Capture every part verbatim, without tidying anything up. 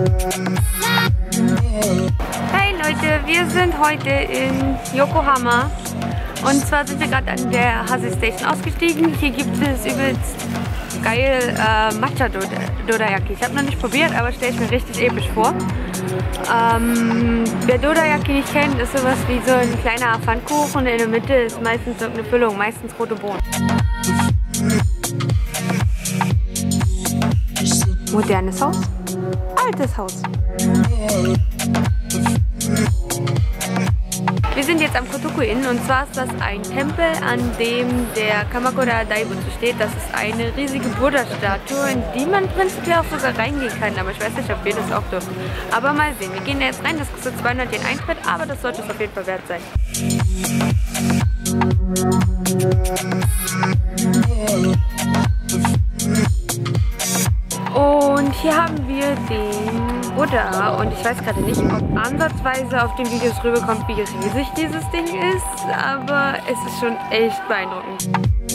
Hey Leute, wir sind heute in Yokohama und zwar sind wir gerade an der Hase Station ausgestiegen. Hier gibt es übelst geil äh, Matcha Dorayaki. Ich habe noch nicht probiert, aber stelle ich mir richtig episch vor. Ähm, wer Dorayaki nicht kennt, ist sowas wie so ein kleiner Pfannkuchen. In der Mitte ist meistens irgendeine Füllung, meistens rote Bohnen. Modernes Haus, altes Haus. Wir sind jetzt am Kotoku-in und zwar ist das ein Tempel, an dem der Kamakura Daibutsu steht. Das ist eine riesige Buddha-Statue, in die man prinzipiell auch sogar reingehen kann, aber ich weiß nicht, ob wir das auch dürfen. Aber mal sehen, wir gehen da jetzt rein, das kostet zweihundert Yen Eintritt, aber das sollte es auf jeden Fall wert sein. Und hier haben wir den Buddha und ich weiß gerade nicht, ob ansatzweise auf den Videos rüberkommt, wie riesig dieses Ding ist, aber es ist schon echt beeindruckend.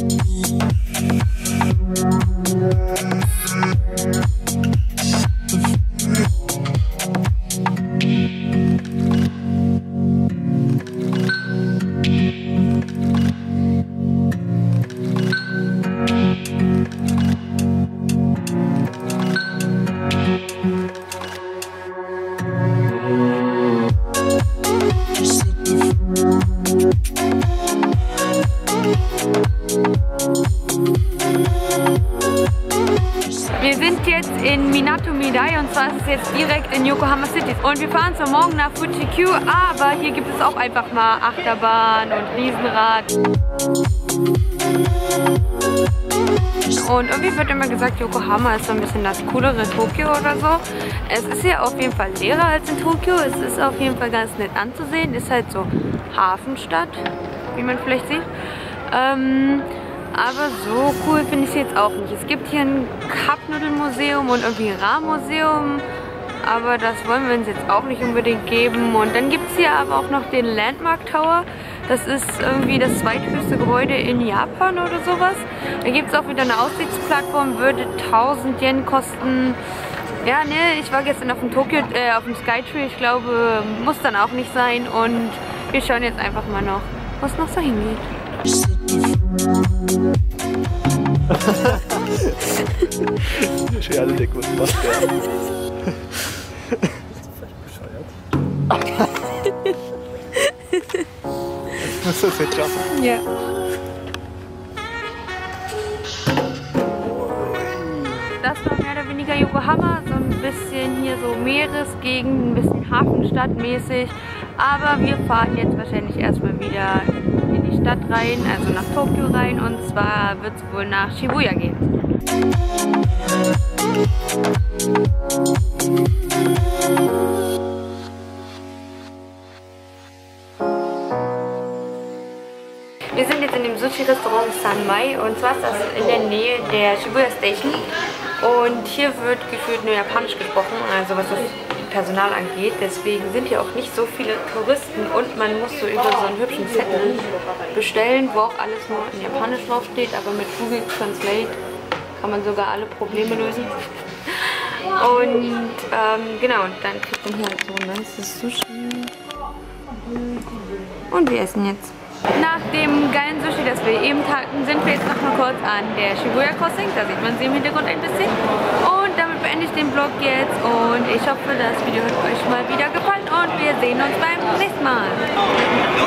Wir sind jetzt in Minato Midai und zwar ist es jetzt direkt in Yokohama City. Und wir fahren zwar morgen nach Fuji-Q, aber hier gibt es auch einfach mal Achterbahn und Riesenrad. Und irgendwie wird immer gesagt, Yokohama ist so ein bisschen das coolere Tokio oder so. Es ist hier auf jeden Fall leerer als in Tokio. Es ist auf jeden Fall ganz nett anzusehen. Ist halt so Hafenstadt, wie man vielleicht sieht. Ähm, aber so cool finde ich es jetzt auch nicht. Es gibt hier ein Cup-Nudeln-Museum und irgendwie ein Ramen-Museum. Aber das wollen wir uns jetzt auch nicht unbedingt geben. Und dann gibt es hier aber auch noch den Landmark Tower. Das ist irgendwie das zweithöchste Gebäude in Japan oder sowas. Da gibt es auch wieder eine Aussichtsplattform, würde tausend Yen kosten. Ja, ne, ich war gestern auf dem Tokyo, äh, auf dem Skytree. Ich glaube, muss dann auch nicht sein. Und wir schauen jetzt einfach mal noch, wo es noch so hingeht. Schade, der gut macht der. Musst du das jetzt schaffen? Ja. Das war mehr oder weniger Yokohama, so ein bisschen hier so Meeresgegend, ein bisschen Hafenstadtmäßig. Aber wir fahren jetzt wahrscheinlich erstmal wieder in die Stadt rein, also nach Tokio rein, und zwar wird es wohl nach Shibuya gehen. Wir sind jetzt in dem Sushi-Restaurant Sanmai und zwar ist das in der Nähe der Shibuya Station und hier wird gefühlt nur Japanisch gesprochen, also was das Personal angeht. Deswegen sind hier auch nicht so viele Touristen und man muss so über so einen hübschen Zettel bestellen, wo auch alles nur in Japanisch draufsteht, aber mit Google Translate kann man sogar alle Probleme lösen. Und ähm, genau, und dann kriegt man hier halt so ein nices Sushi und wir essen jetzt. Nach dem geilen Sushi, das wir eben hatten, sind wir jetzt noch mal kurz an der Shibuya Crossing. Da sieht man sie im Hintergrund ein bisschen. Und damit beende ich den Vlog jetzt. Und ich hoffe, das Video hat euch mal wieder gefallen. Und wir sehen uns beim nächsten Mal.